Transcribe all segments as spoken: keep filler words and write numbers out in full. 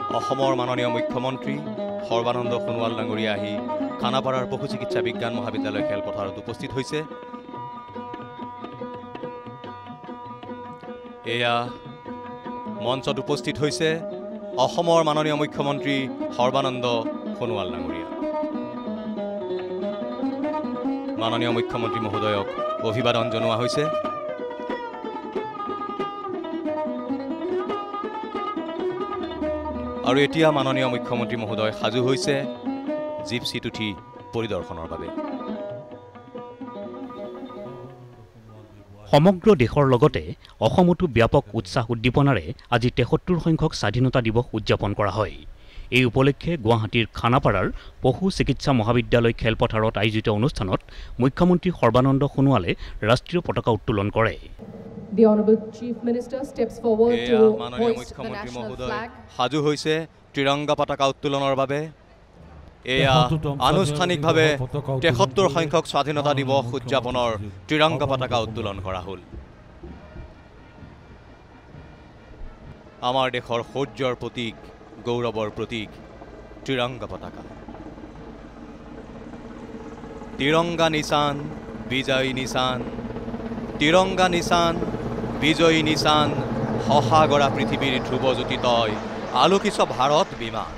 অসমৰ মাননীয় মুখ্যমন্ত্ৰী সৰ্বানন্দ সোণোৱাল ডাঙৰীয়া আহি খানাপাৰাৰ পশু চিকিৎসা বিজ্ঞান মহাবিদ্যালয় খেলপথাৰত উপস্থিত হৈছে। এয়া মঞ্চত উপস্থিত হৈছে অসমৰ মাননীয় মুখ্যমন্ত্ৰী সৰ্বানন্দ সোণোৱাল ডাঙৰীয়া। মাননীয় মুখ্যমন্ত্ৰী মহোদয়ক অভিবাদন জনোৱা হৈছে। আৰু এতিয়া মাননীয় মুখ্যমন্ত্ৰী মহোদয় সাজু হৈছে জিপচিত উঠি পৰিদৰ্শনৰ বাবে। সমগ্ৰ দেশৰ লগতে অসমতো ব্যাপক উৎসাহ উদ্দীপনাৰে আজি তেসত্তৰ সংখ্যক স্বাধীনতা দিৱস উদযাপন কৰা হয়। এই উপলক্ষে গুৱাহাটীৰ খানাপাৰাৰ পশু চিকিৎসা মহাবিদ্যালয় খেলপথাৰত আয়োজিত অনুষ্ঠানত মুখ্যমন্ত্ৰী সৰ্বানন্দ সোণোৱালে ৰাষ্ট্ৰীয় পতাকা উত্তোলন কৰে। The Honorable Chief Minister steps forward to hoist the national flag. সাজু হৈছে ত্ৰিৰংগা পতাকা উত্তোলনৰ বাবে। এয়া আনুষ্ঠানিকভাৱে তেসত্তৰ সংখ্যক স্বাধীনতা দিৱস উদযাপনৰ ত্ৰিৰংগা পতাকা উত্তোলন কৰা হ'ল। আমাৰ দেশৰ শৌৰ্যৰ প্ৰতীক, গৌৰৱৰ প্ৰতীক ত্ৰিৰংগা পতাকা। তিৰংগা নিশান বিজয়ী নিশান, তিৰংগা নিশান বিজয়ী নিশান, সহাগৰা পৃথিৱীৰ ধ্ৰুৱজ্যোতি তই, আলোকিছ ভাৰত বিমান।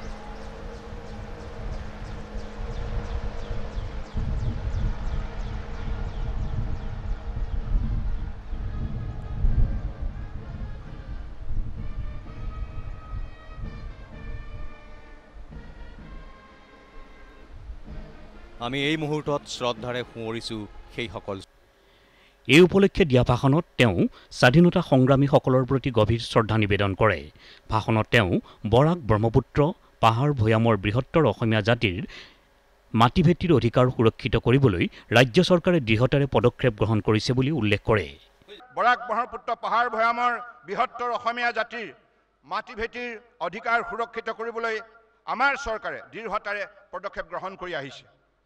আমি এই মুহূৰ্তত শ্ৰদ্ধাৰে সোঁৱৰিছোঁ সেইসকল। এই উপলক্ষে দিয়া ভাষণত তেওঁ স্বাধীনতা সংগ্ৰামীসকলৰ প্ৰতি গভীৰ শ্ৰদ্ধা নিবেদন কৰে। ভাষণত তেওঁ বৰাক ব্ৰহ্মপুত্ৰ পাহাৰ ভৈয়ামৰ বৃহত্তৰ অসমীয়া জাতিৰ মাটিভেটিৰ অধিকাৰ সুৰক্ষিত কৰিবলৈ ৰাজ্য চৰকাৰে দৃঢ়তাৰে পদক্ষেপ গ্ৰহণ কৰিছে বুলি উল্লেখ কৰে। বৰাক ব্ৰহ্মপুত্ৰ পাহাৰ ভৈয়ামৰ বৃহত্তৰ অসমীয়া জাতিৰ মাটিভেটিৰ অধিকাৰ সুৰক্ষিত কৰিবলৈ আমাৰ চৰকাৰে দৃঢ়তাৰে পদক্ষেপ গ্ৰহণ কৰি আহিছে।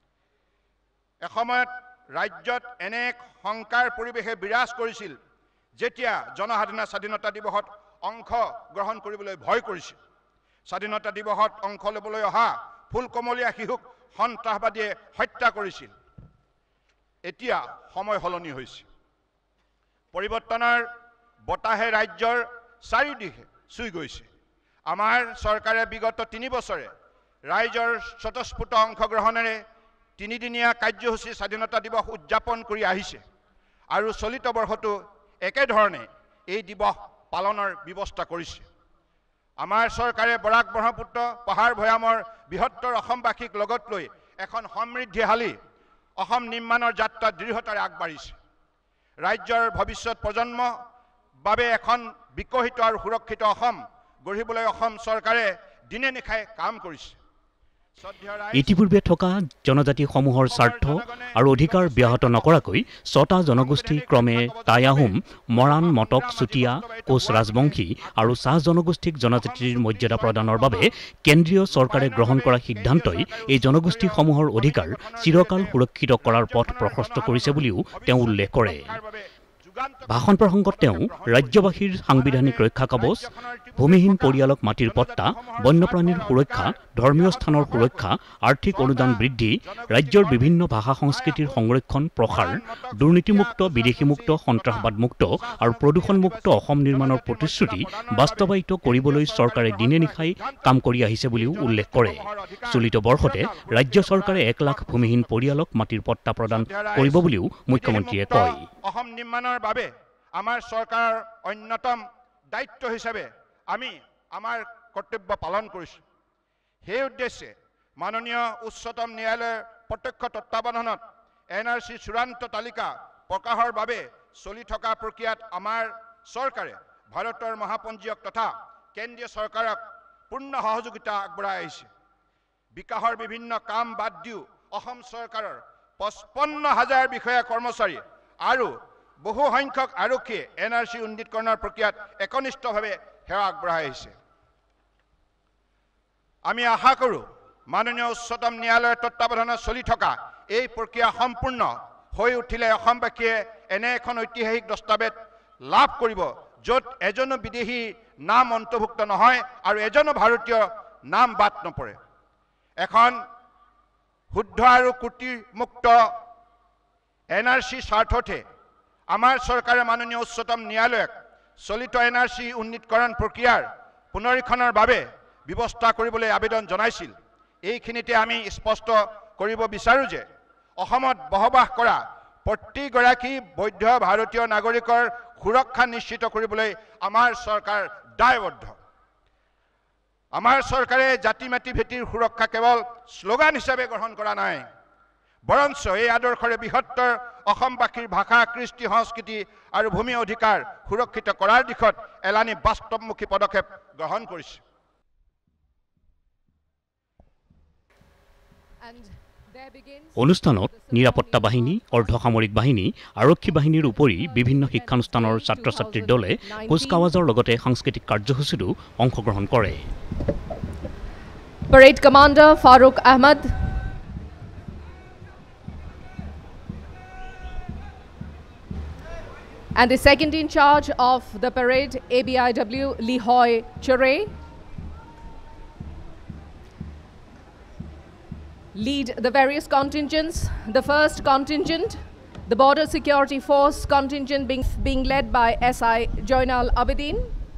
এসময়ত ৰাজ্যত এনে এক শংকাৰ পৰিৱেশে বিৰাজ কৰিছিল যেতিয়া জনসাধাৰণে স্বাধীনতা দিৱসত অংশ গ্ৰহণ কৰিবলৈ ভয় কৰিছিল। স্বাধীনতা দিৱসত অংশ ল'বলৈ অহা ফুলকমলীয়া শিশুক সন্ত্ৰাসবাদীয়ে হত্যা কৰিছিল। এতিয়া সময় সলনি হৈছে। পৰিৱৰ্তনৰ বতাহে ৰাজ্যৰ চাৰিওদিশে চুই গৈছে। আমাৰ চৰকাৰে বিগত তিনি বছৰে ৰাইজৰ স্বতঃস্ফূৰ্ত অংশগ্ৰহণেৰে তিনিদিনীয়া কাৰ্যসূচী স্বাধীনতা দিৱস উদযাপন কৰি আহিছে আৰু চলিত বৰ্ষতো একেধৰণে এই দিৱস পালনৰ ব্যৱস্থা কৰিছে। আমাৰ চৰকাৰে বৰাক ব্ৰহ্মপুত্ৰ পাহাৰ ভৈয়ামৰ বৃহত্তৰ অসমবাসীক লগত লৈ এখন সমৃদ্ধিশালী অসম নিৰ্মাণৰ যাত্ৰা দৃঢ়তাৰে আগবাঢ়িছে। ৰাজ্যৰ ভৱিষ্যত প্ৰজন্মৰ বাবে এখন বিকশিত আৰু সুৰক্ষিত অসম গঢ়িবলৈ অসম চৰকাৰে দিনে নিশাই কাম কৰিছে। ইতিপূৰ্বে থকা জনজাতিসমূহৰ স্বাৰ্থ আৰু অধিকাৰ ব্যাহত নকৰাকৈ ছটা জনগোষ্ঠী ক্ৰমে টাই আহোম, মৰাণ, মটক, চুতীয়া, কোচ ৰাজবংশী আৰু চাহ জনগোষ্ঠীক জনজাতিৰ মৰ্যাদা প্ৰদানৰ বাবে কেন্দ্ৰীয় চৰকাৰে গ্ৰহণ কৰা সিদ্ধান্তই এই জনগোষ্ঠীসমূহৰ অধিকাৰ চিৰকাল সুৰক্ষিত কৰাৰ পথ প্ৰশস্ত কৰিছে বুলিও তেওঁ উল্লেখ কৰে। ভাষণ প্ৰসংগত তেওঁ ৰাজ্যবাসীৰ সাংবিধানিক ৰক্ষা কৱচ, ভূমিহীন পৰিয়ালক মাটিৰ পট্টা, বন্যপ্ৰাণীৰ সুৰক্ষা, ধৰ্মীয় স্থানৰ সুৰক্ষা, আৰ্থিক অনুদান বৃদ্ধি, ৰাজ্যৰ বিভিন্ন ভাষা সংস্কৃতিৰ সংৰক্ষণ প্ৰসাৰ, দুৰ্নীতিমুক্ত, বিদেশীমুক্ত, সন্ত্ৰাসবাদমুক্ত আৰু প্ৰদূষণমুক্ত অসম নিৰ্মাণৰ প্ৰতিশ্ৰুতি বাস্তৱায়িত কৰিবলৈ চৰকাৰে দিনে নিশাই কাম কৰি আহিছে বুলিও উল্লেখ কৰে। চলিত বৰ্ষতে ৰাজ্য চৰকাৰে এক লাখ ভূমিহীন পৰিয়ালক মাটিৰ পট্টা প্ৰদান কৰিব বুলিও মুখ্যমন্ত্ৰীয়ে কয়। অসম নিৰ্মাণৰ বাবে আমাৰ চৰকাৰৰ অন্যতম দায়িত্ব হিচাপে আমি আমাৰ কৰ্তব্য পালন কৰিছোঁ। সেই উদ্দেশ্যে মাননীয় উচ্চতম ন্যায়ালয়ৰ প্ৰত্যক্ষ তত্বাৱধানত এন আৰ চি চূড়ান্ত তালিকা প্ৰকাশৰ বাবে চলি থকা প্ৰক্ৰিয়াত আমাৰ চৰকাৰে ভাৰতৰ মহাপঞ্জীয়ক তথা কেন্দ্ৰীয় চৰকাৰক পূৰ্ণ সহযোগিতা আগবঢ়াই আহিছে। বিকাশৰ বিভিন্ন কাম বাদ দিও অসম চৰকাৰৰ পঁচপন্ন হাজাৰ বিষয়া কৰ্মচাৰী আৰু বহু সংখ্যক আৰক্ষীয়ে এন আৰ চি উন্নীতকৰণৰ প্ৰক্ৰিয়াত একনিষ্ঠভাৱে সেৱা আগবঢ়াই আহিছে। আমি আশা কৰোঁ মাননীয় উচ্চতম ন্যায়ালয়ৰ তত্বাৱধানত চলি থকা এই প্ৰক্ৰিয়া সম্পূৰ্ণ হৈ উঠিলে অসমবাসীয়ে এনে এখন ঐতিহাসিক দস্তাবেজ লাভ কৰিব য'ত এজনো বিদেশী নাম অন্তৰ্ভুক্ত নহয় আৰু এজনো ভাৰতীয় নাম বাদ নপৰে। এখন শুদ্ধ আৰু ত্ৰুটিমুক্ত এন আৰ চি স্বাৰ্থতে আমাৰ চৰকাৰে মাননীয় উচ্চতম ন্যায়ালয়ক চলিত এন আৰ চি উন্নীতকৰণ প্ৰক্ৰিয়াৰ পুনৰীক্ষণৰ বাবে ব্যৱস্থা কৰিবলৈ আবেদন জনাইছিল। এইখিনিতে আমি স্পষ্ট কৰিব বিচাৰোঁ যে অসমত বসবাস কৰা প্ৰতিগৰাকী বৈধ ভাৰতীয় নাগৰিকৰ সুৰক্ষা নিশ্চিত কৰিবলৈ আমাৰ চৰকাৰ দায়বদ্ধ। আমাৰ চৰকাৰে জাতি মাটি ভেটিৰ সুৰক্ষা কেৱল শ্লোগান হিচাপে গ্ৰহণ কৰা নাই, বৰঞ্চ এই আদৰ্শৰে বৃহত্তৰ অসমবাসীৰ ভাষা, কৃষ্টি, সংস্কৃতি আৰু ভূমি অধিকাৰ সুৰক্ষিত কৰাৰ দিশত এলানি বাস্তৱমুখী পদক্ষেপ গ্ৰহণ কৰিছে। অনুষ্ঠানত নিৰাপত্তা বাহিনী, অৰ্ধসামৰিক বাহিনী, আৰক্ষী বাহিনীৰ উপৰি বিভিন্ন শিক্ষানুষ্ঠানৰ ছাত্ৰ ছাত্ৰীৰ দলে কুচকাৱাজৰ লগতে সাংস্কৃতিক কাৰ্যসূচীতো অংশগ্ৰহণ কৰে। Parade Commander Farooq Ahmad, and the second in charge of the parade, A B I W Lihoy Chure, lead the various contingents. The first contingent, the Border Security Force contingent being, being led by S I Joinal Abedin.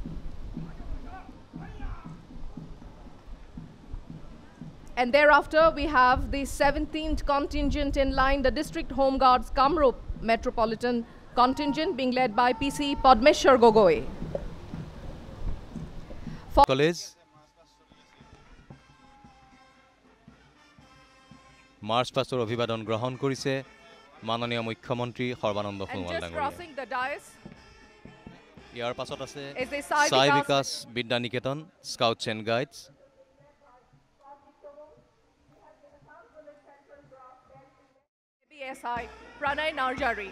And thereafter we have the seventeenth contingent in line, the District Home Guards Kamrup Metropolitan contingent being led by P C Padmeshwar Gogoi. College march পাছৰ অভিবাদন গ্ৰহণ কৰিছে মাননীয় মুখ্যমন্ত্ৰী সৰ্বানন্দ সোণোৱাল ডাঙৰীয়াই। ইয়াৰ পাছত আছে Sai Bikash Vidya Niketan scouts and guides, S I Pranay Narjari.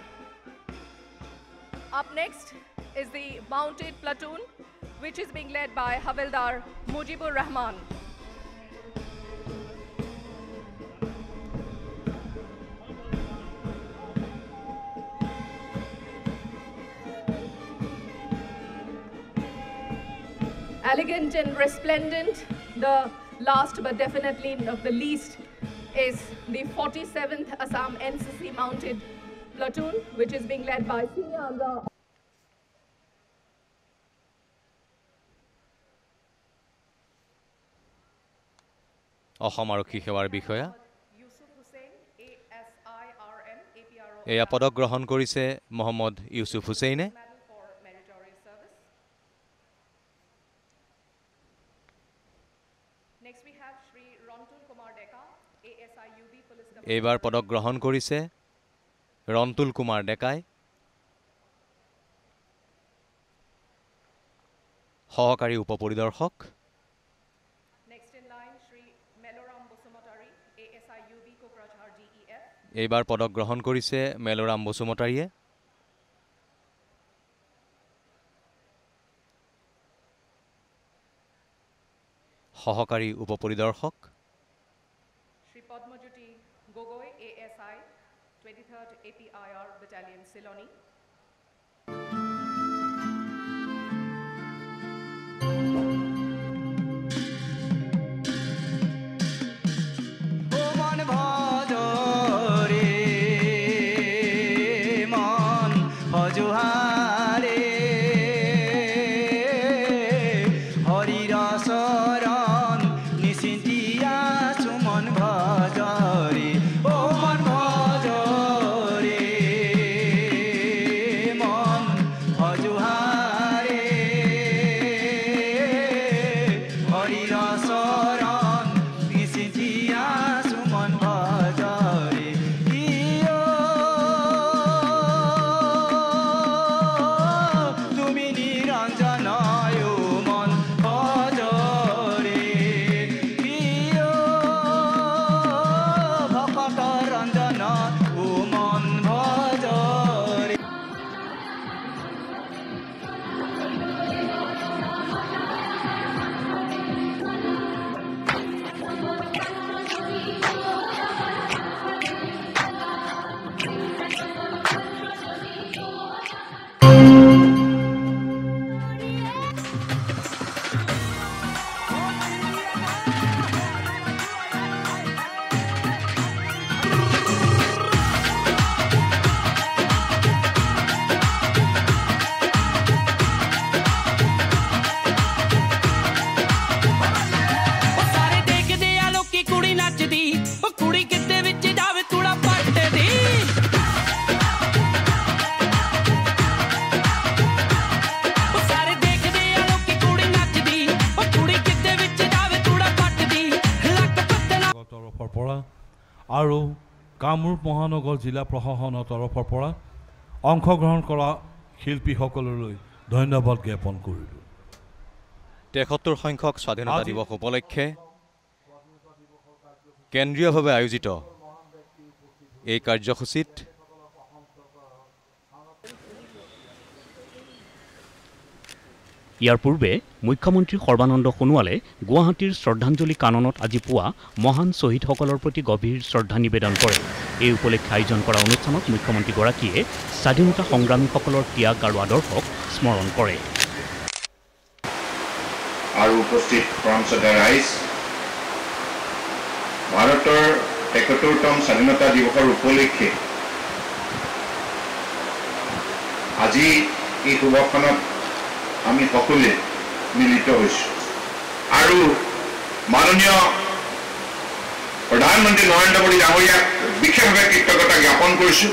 Up next is the mounted platoon, which is being led by Havildar Mujibur Rahman. Elegant and resplendent, the last but definitely not the least is the forty-seventh Assam N C C mounted platoon, which is being led by Senior Under Assam আৰক্ষী সেৱাৰ বিষয়া এয়া পদক গ্ৰহণ কৰিছে মহম্মদ ইউসুফ হুছেইনে। এইবাৰ পদক গ্ৰহণ কৰিছে ৰন্তুল কুমাৰ ডেকাই। সহকাৰী উপ পৰিদৰ্শক এইবাৰ পদক গ্ৰহণ কৰিছে মেলোৰাম বসুমতাৰীয়ে। সহকাৰী উপ পৰিদৰ্শক Gogoi, A S I, twenty-third A P I R Battalion, Siloni. পৰা আৰু কামৰূপ মহানগৰ জিলা প্ৰশাসনৰ তৰফৰ পৰা অংশগ্ৰহণ কৰা শিল্পীসকললৈ ধন্যবাদ জ্ঞাপন কৰিলোঁ। তেসত্তৰ সংখ্যক স্বাধীনতা দিৱস উপলক্ষে কেন্দ্ৰীয়ভাৱে আয়োজিত এই কাৰ্যসূচীত ইয়াৰ পূৰ্বে মুখ্যমন্ত্ৰী সৰ্বানন্দ সোণোৱালে গুৱাহাটীৰ শ্ৰদ্ধাঞ্জলি কাননত আজি পুৱা মহান শ্বহীদসকলৰ প্ৰতি গভীৰ শ্ৰদ্ধা নিবেদন কৰে। এই উপলক্ষে আয়োজন কৰা অনুষ্ঠানত মুখ্যমন্ত্ৰীগৰাকীয়ে স্বাধীনতা সংগ্ৰামীসকলৰ ত্যাগ আৰু আদৰ্শক স্মৰণ কৰে। আৰু উপস্থিত ফ্ৰান্সৰ ৰাইজ ভাৰতৰ একসত্তৰতম স্বাধীনতা দিৱসৰ উপলক্ষে আজি এই শুভক্ষণত আমি সকলোৱে মিলিত হৈছোঁ আৰু মাননীয় প্ৰধানমন্ত্ৰী নৰেন্দ্ৰ মোদী ডাঙৰীয়াক বিশেষভাৱে কৃতজ্ঞতা জ্ঞাপন কৰিছোঁ।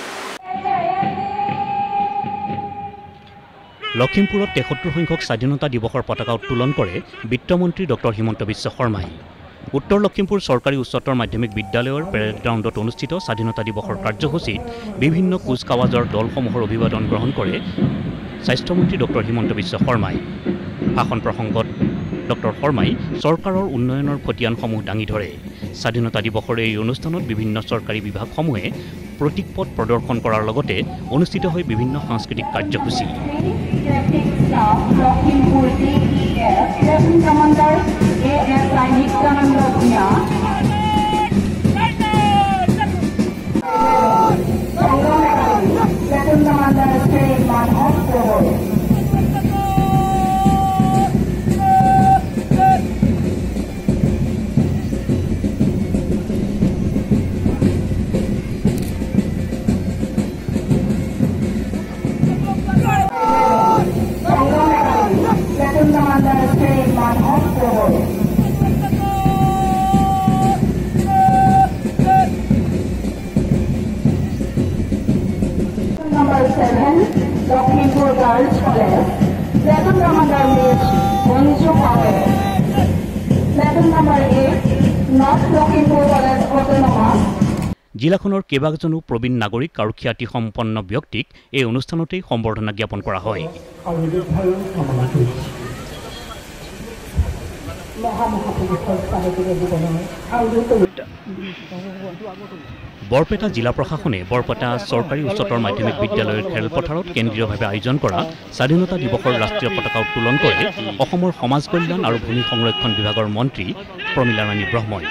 লখিমপুৰত তেসত্তৰ সংখ্যক স্বাধীনতা দিৱসৰ পতাকা উত্তোলন কৰে বিত্তমন্ত্ৰী ডক্টৰ হিমন্ত বিশ্ব শৰ্মাই। উত্তৰ লখিমপুৰ চৰকাৰী উচ্চতৰ মাধ্যমিক বিদ্যালয়ৰ পেৰেড গ্ৰাউণ্ডত অনুষ্ঠিত স্বাধীনতা দিৱসৰ কাৰ্যসূচীত বিভিন্ন কুচকাৱাজৰ দলসমূহৰ অভিবাদন গ্ৰহণ কৰে স্বাস্থ্যমন্ত্ৰী ডক্টৰ হিমন্ত বিশ্ব শৰ্মাই। ভাষণ প্ৰসংগত ডক্টৰ শৰ্মাই চৰকাৰৰ উন্নয়নৰ খতিয়ানসমূহ দাঙি ধৰে। স্বাধীনতা দিৱসৰ এই অনুষ্ঠানত বিভিন্ন চৰকাৰী বিভাগসমূহে প্ৰতীক পথ প্ৰদৰ্শন কৰাৰ লগতে অনুষ্ঠিত হয় বিভিন্ন সাংস্কৃতিক কাৰ্যসূচী। জিলাখনৰ কেইবাজনো প্ৰবীণ নাগৰিক আৰু খ্যাতিসম্পন্ন ব্যক্তিক এই অনুষ্ঠানতেই সম্বৰ্ধনা জ্ঞাপন কৰা হয়। বৰপেটা জিলা প্ৰশাসনে বৰপেটা চৰকাৰী উচ্চতৰ মাধ্যমিক বিদ্যালয়ৰ খেলপথাৰত কেন্দ্ৰীয়ভাৱে আয়োজন কৰা স্বাধীনতা দিৱসৰ ৰাষ্ট্ৰীয় পতাকা উত্তোলন কৰে অসমৰ সমাজ কল্যাণ আৰু ভূমি সংৰক্ষণ বিভাগৰ মন্ত্ৰী প্ৰমীলা ৰাণী ব্ৰহ্মই।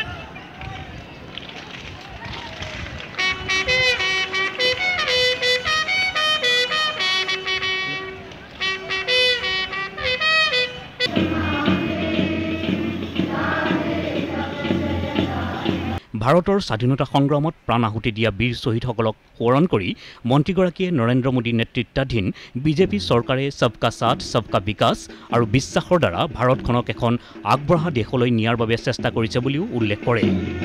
ভাৰতৰ স্বাধীনতা সংগ্ৰামত প্ৰাণ আহুতি দিয়া বীৰ শ্বহীদসকলক সোঁৱৰণ কৰি মন্ত্ৰীগৰাকীয়ে নৰেন্দ্ৰ মোদী নেতৃত্বাধীন বিজেপি চৰকাৰে সবকা সাথ সবকা বিকাশ আৰু বিশ্বাসৰ দ্বাৰা ভাৰতখনক এখন আগবঢ়া দেশলৈ নিয়াৰ বাবে চেষ্টা কৰিছে বুলিও উল্লেখ কৰে।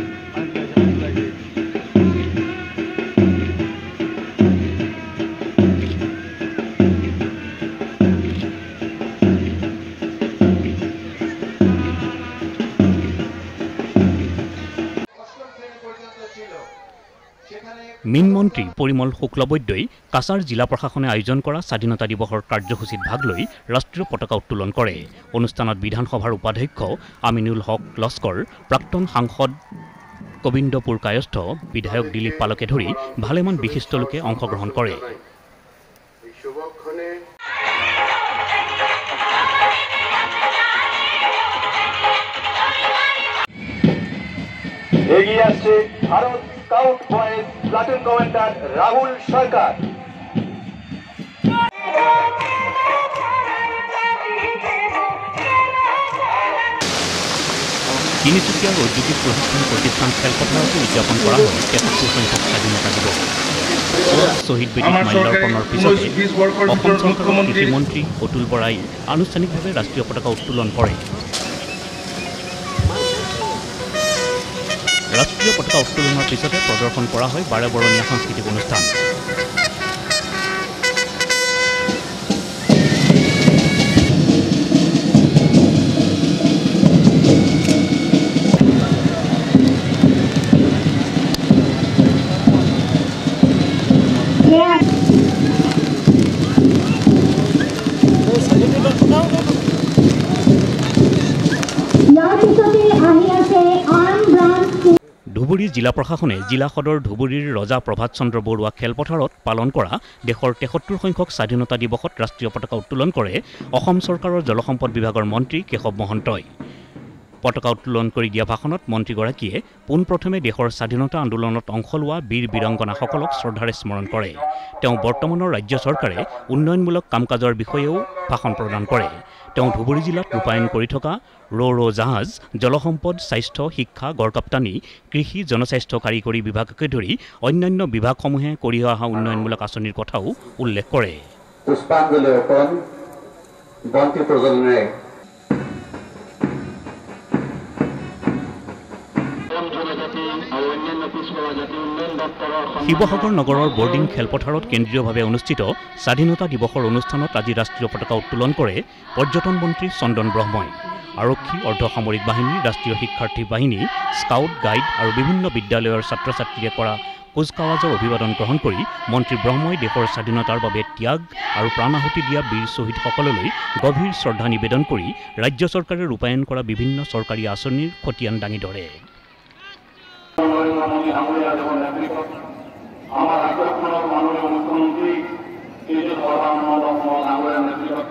মীন মন্ত্ৰী পৰিমল শুক্লবৈদ্যই কাছাৰ জিলা প্ৰশাসনে আয়োজন কৰা স্বাধীনতা দিৱসৰ কাৰ্যসূচীত ভাগ লৈ ৰাষ্ট্ৰীয় পতাকা উত্তোলন কৰে। অনুষ্ঠানত বিধানসভাৰ উপাধ্যক্ষ আমিনুল হক লস্কৰ, প্ৰাক্তন সাংসদ গোবিন্দপুৰ কায়স্থ, বিধায়ক দিলীপ পালকে ধৰি ভালেমান বিশিষ্ট লোকে অংশগ্ৰহণ কৰে। এগিয়ে আসছে Bharat scout boys platoon commander Rahul Sarkar. তিনিচুকীয়াৰ ঔদ্যোগিক প্ৰশিক্ষণ প্ৰতিষ্ঠান খেলপথাৰতো উদযাপন কৰা হয় তেসত্তৰ সংখ্যক স্বাধীনতা দিৱস। শ্বহীদ বেদীত মাল্যাৰ্পণৰ পিছতে অসম চৰকাৰৰ কৃষিমন্ত্ৰী অতুল বৰাই আনুষ্ঠানিকভাৱে ৰাষ্ট্ৰীয় পতাকা উত্তোলন কৰে। ৰাষ্ট্ৰীয় পতাকা উত্তোলনৰ পিছতে প্ৰদৰ্শন কৰা হয় বাৰেবৰণীয়া সাংস্কৃতিক অনুষ্ঠান। ধুবুৰী জিলা প্ৰশাসনে জিলা সদৰ ধুবুৰীৰ ৰজা প্ৰভাত চন্দ্ৰ বৰুৱা খেলপথাৰত পালন কৰা দেশৰ তেসত্তৰ সংখ্যক স্বাধীনতা দিৱসত ৰাষ্ট্ৰীয় পতাকা উত্তোলন কৰে অসম চৰকাৰৰ জলসম্পদ বিভাগৰ মন্ত্ৰী কেশৱ মহন্তই। পতাকা উত্তোলন কৰি দিয়া ভাষণত মন্ত্ৰীগৰাকীয়ে পোনপ্ৰথমে দেশৰ স্বাধীনতা আন্দোলনত অংশ লোৱা বীৰ বীৰাংগনাসকলক শ্ৰদ্ধাৰে স্মৰণ কৰে। তেওঁ বৰ্তমানৰ ৰাজ্য চৰকাৰে উন্নয়নমূলক কাম কাজৰ বিষয়েও ভাষণ প্ৰদান কৰে। তেওঁ ধুবুৰী জিলাত ৰূপায়ণ কৰি থকা ৰ ৰ জাহাজ, জলসম্পদ, স্বাস্থ্য, শিক্ষা, গড়কাপ্তানি, কৃষি, জনস্বাস্থ্য কাৰিকৰী বিভাগকে ধৰি অন্যান্য বিভাগসমূহে কৰি অহা উন্নয়নমূলক আঁচনিৰ কথাও উল্লেখ কৰে। পুষ্পাঞ্জলি অৰ্পণ বন্তি প্ৰজ্বলনেৰে শিৱসাগৰ নগৰৰ বৰ্ডিং খেলপথাৰত কেন্দ্ৰীয়ভাৱে অনুষ্ঠিত স্বাধীনতা দিৱসৰ অনুষ্ঠানত আজি ৰাষ্ট্ৰীয় পতাকা উত্তোলন কৰে পৰ্যটন মন্ত্ৰী চন্দন ব্ৰহ্মই। আৰক্ষী, অৰ্ধসামৰিক বাহিনী, ৰাষ্ট্ৰীয় শিক্ষাৰ্থী বাহিনী, স্কাউট গাইড আৰু বিভিন্ন বিদ্যালয়ৰ ছাত্ৰ ছাত্ৰীয়ে কৰা কুচকাৱাজৰ অভিবাদন গ্ৰহণ কৰি মন্ত্ৰী ব্ৰহ্মই দেশৰ স্বাধীনতাৰ বাবে ত্যাগ আৰু প্ৰাণাহুতি দিয়া বীৰ শ্বহীদসকললৈ গভীৰ শ্ৰদ্ধা নিবেদন কৰি ৰাজ্য চৰকাৰে ৰূপায়ণ কৰা বিভিন্ন চৰকাৰী আঁচনিৰ খতিয়ান দাঙি ধৰে। আমার রাজ্যখনৰ মাননীয় মুখ্যমন্ত্রী শ্রী সর্বানন্দ ডাঙৰীয়াৰ নেতৃত্বত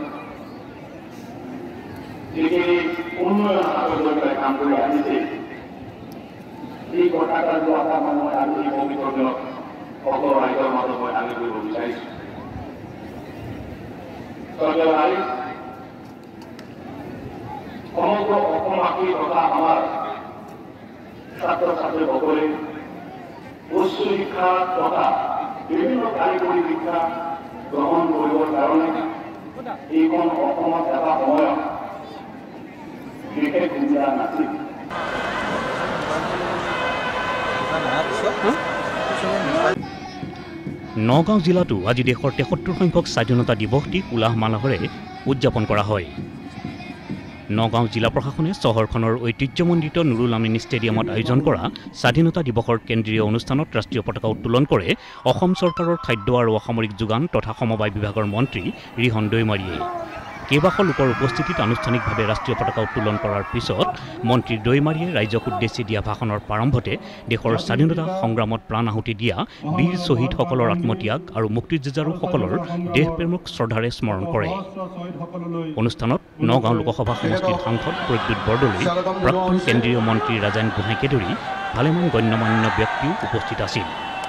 যিখিনি উন্নয়ন হাতত লৈ পেলাই কাম কৰি আহিছে, এই কথাটো এটা মানুহে আজি এই পবিত্ৰ দিনত সকলো ৰাইজৰ মাজত মই দাঙি ধৰিব বিচাৰিছোঁ। সমগ্ৰ অসমবাসী তথা আমাৰ ছাত্ৰ ছাত্ৰীসকলে উচ্চ শিক্ষা তথা বিভিন্ন কাৰিকৰী শিক্ষা গ্ৰহণ কৰিবৰ কাৰণে এইখন অসমত এটা সময়ত বিশেষ সুবিধা নাছিল। নগাঁও জিলাতো আজি দেশৰ তেসত্তৰ সংখ্যক স্বাধীনতা দিৱসটি উলাহ মালাহৰে উদযাপন কৰা হয়। নগাঁও জিলা প্ৰশাসনে চহৰখনৰ ঐতিহ্যমণ্ডিত নুৰুল আমিন ষ্টেডিয়ামত আয়োজন কৰা স্বাধীনতা দিৱসৰ কেন্দ্ৰীয় অনুষ্ঠানত ৰাষ্ট্ৰীয় পতাকা উত্তোলন কৰে অসম চৰকাৰৰ খাদ্য আৰু অসামৰিক যোগান তথা সমবায় বিভাগৰ মন্ত্ৰী ৰিহন দৈমাৰীয়ে। কেইবাশ লোকৰ উপস্থিতিত আনুষ্ঠানিকভাৱে ৰাষ্ট্ৰীয় পতাকা উত্তোলন কৰাৰ পিছত মন্ত্ৰী দৈমাৰীয়ে ৰাইজক উদ্দেশ্যি দিয়া ভাষণৰ প্ৰাৰম্ভতে দেশৰ স্বাধীনতা সংগ্ৰামত প্ৰাণ আহুতি দিয়া বীৰ শ্বহীদসকলৰ আত্মত্যাগ আৰু মুক্তিযুঁজাৰুসকলৰ দেশপ্ৰেমক শ্ৰদ্ধাৰে স্মৰণ কৰে। অনুষ্ঠানত নগাঁও লোকসভা সমষ্টিৰ সাংসদ প্ৰদ্যুৎ বৰদলৈ, প্ৰাক্তন কেন্দ্ৰীয় মন্ত্ৰী ৰাজেন গোহাঁইকে ধৰি ভালেমান গণ্যমান্য ব্যক্তিও উপস্থিত আছিল।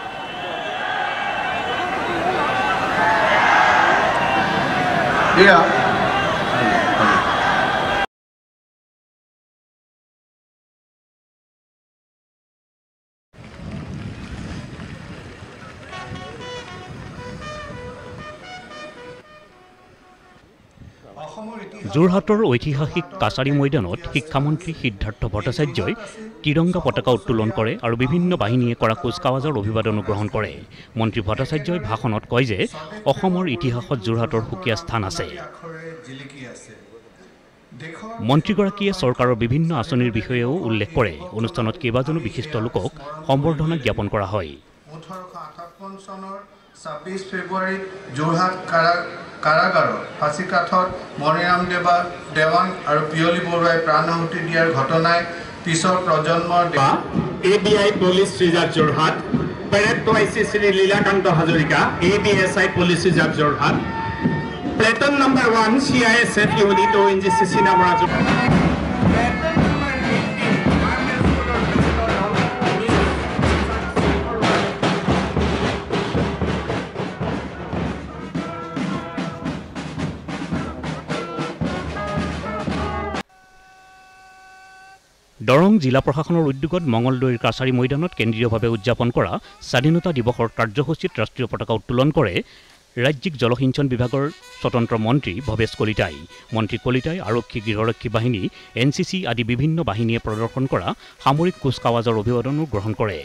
যোৰহাটৰ ঐতিহাসিক কাছাৰী ময়দানত শিক্ষামন্ত্ৰী সিদ্ধাৰ্থ ভট্টাচাৰ্যই তিৰংগা পতাকা উত্তোলন কৰে আৰু বিভিন্ন বাহিনীয়ে কৰা কুচকাৱাজৰ অভিবাদনো গ্ৰহণ কৰে। মন্ত্ৰী ভট্টাচাৰ্যই ভাষণত কয় যে অসমৰ ইতিহাসত যোৰহাটৰ সুকীয়া স্থান আছে। মন্ত্ৰীগৰাকীয়ে চৰকাৰৰ বিভিন্ন আঁচনিৰ বিষয়েও উল্লেখ কৰে। অনুষ্ঠানত কেইবাজনো বিশিষ্ট লোকক সম্বৰ্ধনা জ্ঞাপন কৰা হয়। ছাব্বিছ ফেব্ৰুৱাৰীত যোৰহাট কাৰাগাৰৰ ফাঁচীকাঠত মণিৰাম দেৱা দেৱান আৰু পিয়লি বৰুৱাই প্ৰাণ আহুতি দিয়াৰ ঘটনাই পিছৰ প্ৰজন্মৰ A B I police reserve Jorhat, parade I C Shri Lilakanta Hazarika, A B S I police reserve Jorhat, platoon number one C I S F unit O' N G C C নামৰ দৰং জিলা প্ৰশাসনৰ উদ্যোগত মঙলদৈৰ কাছাৰী ময়দানত কেন্দ্ৰীয়ভাৱে উদযাপন কৰা স্বাধীনতা দিৱসৰ কাৰ্যসূচীত ৰাষ্ট্ৰীয় পতাকা উত্তোলন কৰে ৰাজ্যিক জলসিঞ্চন বিভাগৰ স্বতন্ত্ৰ মন্ত্ৰী ভৱেশ কলিতাই। মন্ত্ৰী কলিতাই আৰক্ষী, গৃহৰক্ষী বাহিনী, এন চি চি আদি বিভিন্ন বাহিনীয়ে প্ৰদৰ্শন কৰা সামৰিক কুচকাৱাজৰ অভিবাদনো গ্ৰহণ কৰে।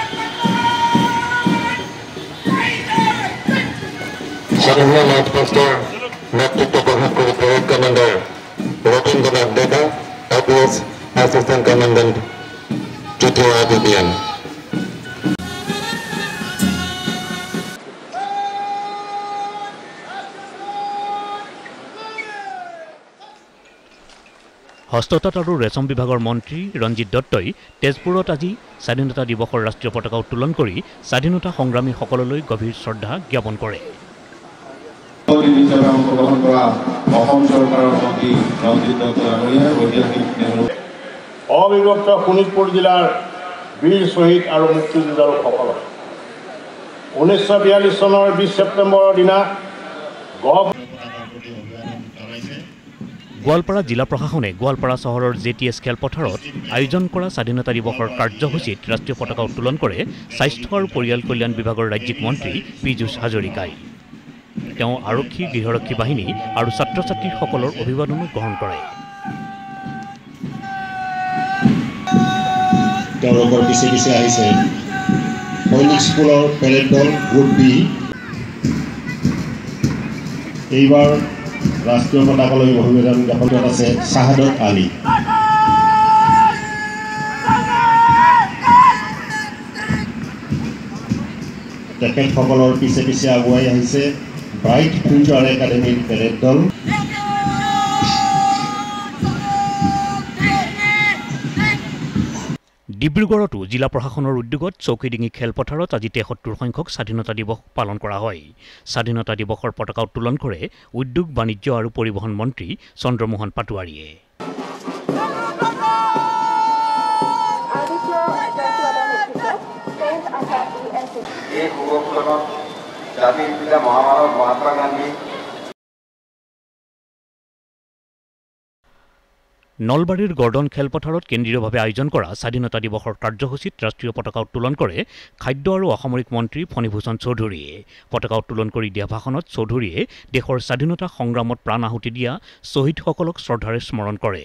নেতৃত্ব গ্ৰহণ কৰি parade commander Rabindranath Deka, Assistant Commandant তৃতীয় আবিবিয়ান। হস্ততাঁত আৰু ৰেচম বিভাগৰ মন্ত্ৰী ৰঞ্জিত দত্তই তেজপুৰত আজি স্বাধীনতা দিৱসৰ ৰাষ্ট্ৰীয় পতাকা উত্তোলন কৰি স্বাধীনতা সংগ্ৰামীসকললৈ গভীৰ শ্ৰদ্ধা জ্ঞাপন কৰে। অবিভক্ত শোণিতপুৰ জিলাৰ বীৰ শ্বহীদ আৰু মুক্তিযোদ্ধাসকল ঊনৈছশ বিয়াল্লিছ চনৰ বিছ ছেপ্টেম্বৰৰ দিনা গোৱালপাৰা জিলা প্ৰশাসনে গোৱালপাৰা চহৰৰ জে টি এছ খেলপথাৰত আয়োজন কৰা স্বাধীনতা দিৱসৰ কাৰ্যসূচীত ৰাষ্ট্ৰীয় পতাকা উত্তোলন কৰে স্বাস্থ্য আৰু পৰিয়াল কল্যাণ বিভাগৰ ৰাজ্যিক মন্ত্ৰী পীযুষ হাজৰিকাই। তেওঁ আৰক্ষী, গৃহৰক্ষী বাহিনী আৰু ছাত্ৰ ছাত্ৰীসকলৰ অভিবাদনো গ্ৰহণ কৰে। তেওঁলোকৰ পিছে পিছে আহিছে সৈনিক স্কুলৰ পেৰেড দল গ্ৰুপ বি। এইবাৰ ৰাষ্ট্ৰীয় পতাকালৈ অভিবাদন জ্ঞাপন আছে শ্বাহাদত আলী। তেখেতসকলৰ পিছে পিছে আগুৱাই আহিছে ব্ৰাইট ফিউচাৰ একাডেমীৰ পেৰেড দল। ডিব্ৰুগড়তো জিলা প্ৰশাসনৰ উদ্যোগত চৌকিডিঙি খেলপথাৰত আজি তেসত্তৰ সংখ্যক স্বাধীনতা দিৱস পালন কৰা হয়। স্বাধীনতা দিৱসৰ পতাকা উত্তোলন কৰে উদ্যোগ, বাণিজ্য আৰু পৰিবহণ মন্ত্ৰী চন্দ্ৰমোহন পাটোৱাৰীয়ে। এই শুভক্ষণত জাতিৰ পিতা মহামানৱ মহাত্মা গান্ধী নলবাৰীৰ গৰ্ডন খেলপথাৰত কেন্দ্ৰীয়ভাৱে আয়োজন কৰা স্বাধীনতা দিৱসৰ কাৰ্যসূচীত ৰাষ্ট্ৰীয় পতাকা উত্তোলন কৰে খাদ্য আৰু অসামৰিক মন্ত্ৰী ফণীভূষণ চৌধুৰীয়ে। পতাকা উত্তোলন কৰি দিয়া ভাষণত চৌধুৰীয়ে দেশৰ স্বাধীনতা সংগ্ৰামত প্ৰাণ আহুতি দিয়া শ্বহীদসকলক শ্ৰদ্ধাৰে স্মৰণ কৰে।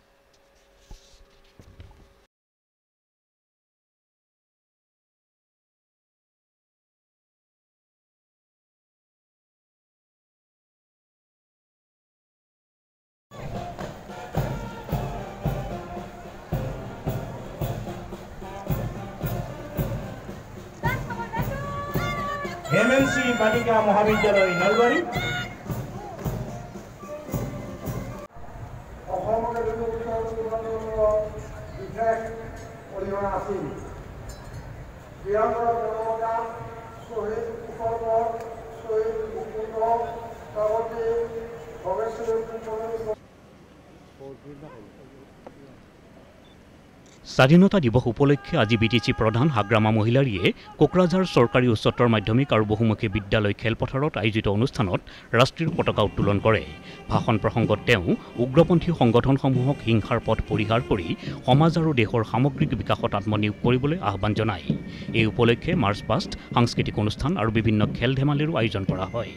এম এন চি বালিকা মহাবিদ্যালয় নলবাৰী স্বাধীনতা দিৱস উপলক্ষে আজি বি টি চি প্ৰধান হাগ্ৰামা মহিলাৰীয়ে কোকৰাঝাৰ চৰকাৰী উচ্চতৰ মাধ্যমিক আৰু বহুমুখী বিদ্যালয় খেলপথাৰত আয়োজিত অনুষ্ঠানত ৰাষ্ট্ৰীয় পতাকা উত্তোলন কৰে। ভাষণ প্ৰসংগত তেওঁ উগ্ৰপন্থী সংগঠনসমূহক হিংসাৰ পথ পৰিহাৰ কৰি সমাজ আৰু দেশৰ সামগ্ৰিক বিকাশত আত্মনিয়োগ কৰিবলৈ আহ্বান জনায়। এই উপলক্ষে মাৰ্চ পাষ্ট, সাংস্কৃতিক অনুষ্ঠান আৰু বিভিন্ন খেল ধেমালিৰো আয়োজন কৰা হয়।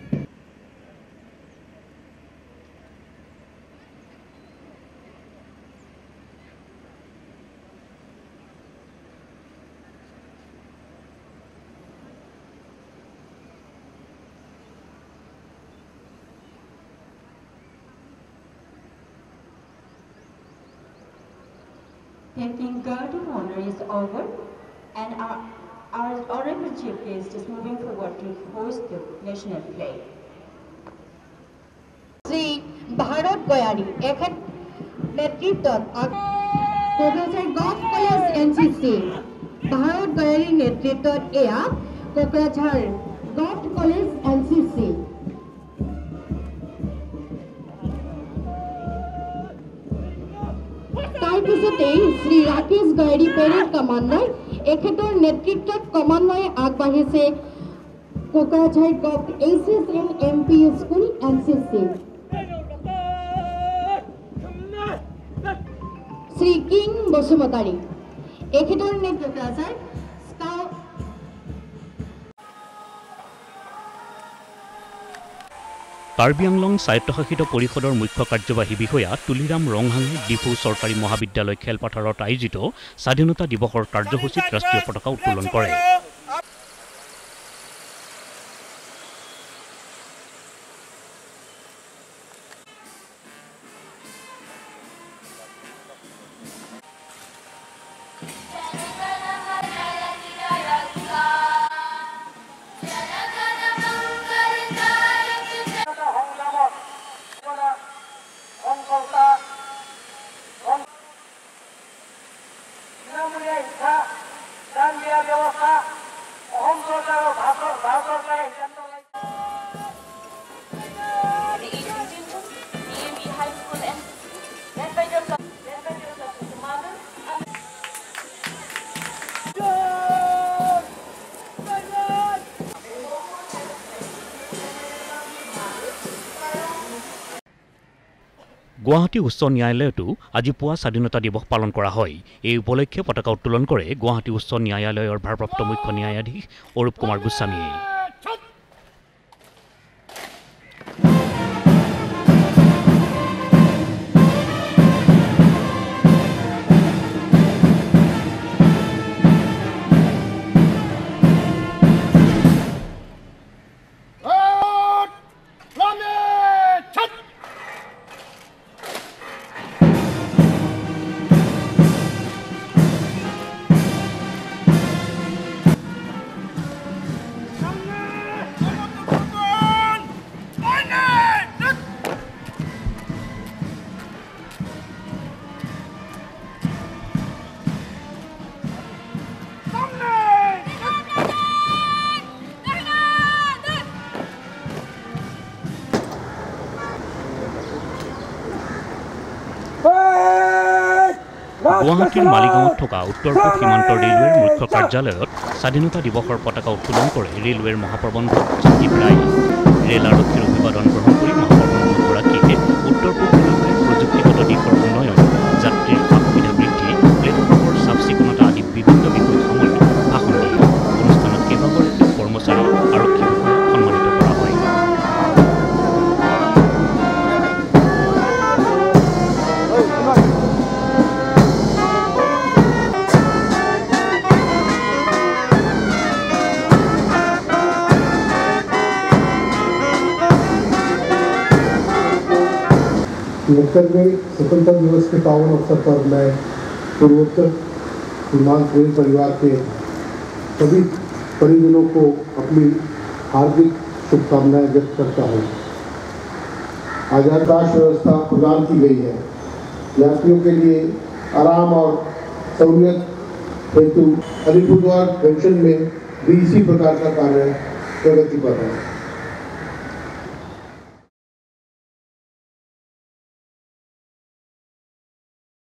Taking guard of honor is over, and our, our honorable chief guest is moving forward to host the national flag. Sri Bharat Goyari, ekhat netritwat Kokrajhar Golf College N C C. Bharat Goyari netritwat eya Kokrajhar Golf College N C C. তাৰপিছতেই Shri Rakesh Gayari parade commander এখেতৰ নেতৃত্বত ক্ৰমান্বয়ে আগবাঢ়িছে Kokrajhar gov H S M M P school N C C. Shri King Basumatary এখেতৰ কোকৰাঝাৰ কাৰ্বি আংলং স্বায়ত্তশাসিত পৰিষদৰ মুখ্য কাৰ্যবাহী বিষয়া তুলিৰাম ৰংহাঙে ডিফু চৰকাৰী মহাবিদ্যালয় খেলপথাৰত আয়োজিত স্বাধীনতা দিৱসৰ কাৰ্যসূচীত ৰাষ্ট্ৰীয় পতাকা উত্তোলন কৰে। গুৱাহাটী উচ্চ ন্যায়ালয়তো আজি পুৱা স্বাধীনতা দিৱস পালন কৰা হয়। এই উপলক্ষে পতাকা উত্তোলন কৰে গুৱাহাটী উচ্চ ন্যায়ালয়ৰ ভাৰপ্ৰাপ্ত মুখ্য ন্যায়াধীশ অৰূপ কুমাৰ গোস্বামীয়ে। গুৱাহাটীৰ মালিগাঁৱত থকা উত্তৰ পূব সীমান্ত ৰেলৱেৰ মুখ্য কাৰ্যালয়ত স্বাধীনতা দিৱসৰ পতাকা উত্তোলন কৰে ৰেলৱেৰ মহাপ্ৰবন্ধক সঞ্জীৱ ৰায়। ৰেল আৰক্ষীৰ অভিবাদন গ্ৰহণ কৰি মহাপ্ৰবন্ধকগৰাকীয়ে উত্তৰ পূব ৰেলৱেৰ প্ৰযুক্তিগত দিশৰ উন্নয়ন, যাত্ৰীৰ সা সুবিধা বৃদ্ধি, প্লেটফৰ্মৰ চাফ চিকুণতা আদি বিভিন্ন বিষয়ত সামৰি ভাষণ দিয়ে। অনুষ্ঠানত কেইবাগৰাকীও কৰ্মচাৰী আৰক্ষী বিষয়াক সন্মানিত কৰা হয়। उत्तर में स्वतंत्रता दिवस के पावन अवसर पर मैं पूर्वोत्तर सीमांत रेल परिवार के सभी परिजनों को अपनी हार्दिक शुभकामनाएं व्यक्त करता हूँ। आजाद राष्ट्र व्यवस्था प्रदान की गई है। यात्रियों के लिए आराम और सहूलियत हेतु अलीपुरद्वार जंक्शन में भी इसी प्रकार का कार्य प्रगति पर है।